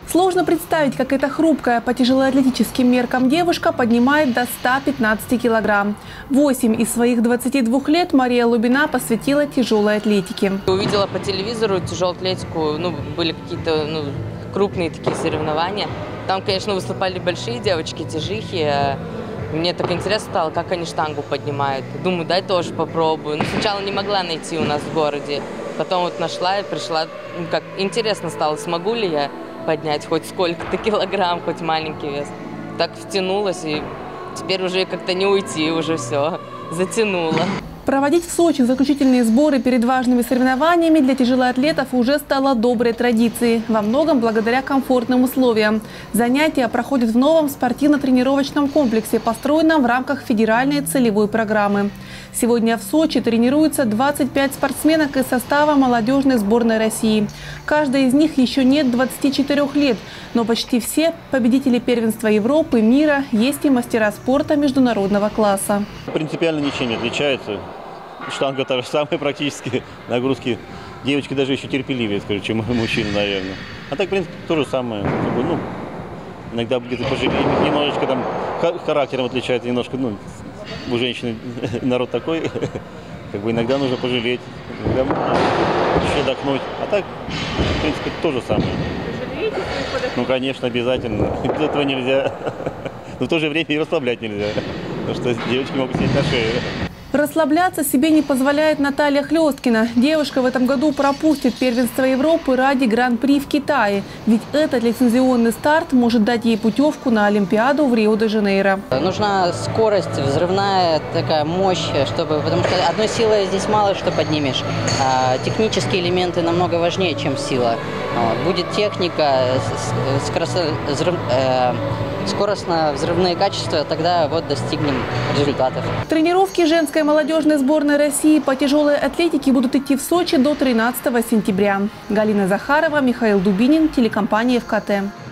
Сложно представить, как эта хрупкая по тяжелоатлетическим меркам девушка поднимает до 115 килограмм. 8 из своих 22 лет Мария Лубина посвятила тяжелой атлетике. Увидела по телевизору тяжелую атлетику, были какие-то крупные такие соревнования. Там, конечно, выступали большие девочки, тяжихи. Мне так интересно стало, как они штангу поднимают. Думаю, дай тоже попробую. Но сначала не могла найти у нас в городе. Потом вот нашла и пришла. Как интересно стало, смогу ли я поднять хоть сколько-то килограмм, хоть маленький вес. Так втянулась, и теперь уже как-то не уйти, уже все, затянула. Проводить в Сочи заключительные сборы перед важными соревнованиями для тяжелоатлетов уже стало доброй традицией, во многом благодаря комфортным условиям. Занятия проходят в новом спортивно-тренировочном комплексе, построенном в рамках федеральной целевой программы. Сегодня в Сочи тренируются 25 спортсменок из состава молодежной сборной России. Каждой из них еще нет 24 лет, но почти все победители первенства Европы, мира, есть и мастера спорта международного класса. Принципиально ничем не отличается. Штанга та же самая практически, нагрузки. Девочки даже еще терпеливее, скажу, чем мужчины, наверное. А так, в принципе, то же самое. Иногда где-то пожалеем, немножечко там характером отличается, немножко, у женщины народ такой, иногда нужно пожалеть, иногда еще отдохнуть. А так, в принципе, то же самое. Пожалеете своих подопечных? Конечно, обязательно. Без этого нельзя. Но в то же время и расслаблять нельзя, потому что девочки могут сидеть на шее. Расслабляться себе не позволяет Наталья Хлесткина. Девушка в этом году пропустит первенство Европы ради Гран-при в Китае. Ведь этот лицензионный старт может дать ей путевку на Олимпиаду в Рио-де-Жанейро. Нужна скорость, взрывная такая мощь, потому что одной силой здесь мало что поднимешь. Технические элементы намного важнее, чем сила. Будет техника, скоростно-взрывные качества, тогда достигнем результатов. Тренировки женской молодежной сборной России по тяжелой атлетике будут идти в Сочи до 13 сентября. Галина Захарова, Михаил Дубинин, телекомпания ФКТ.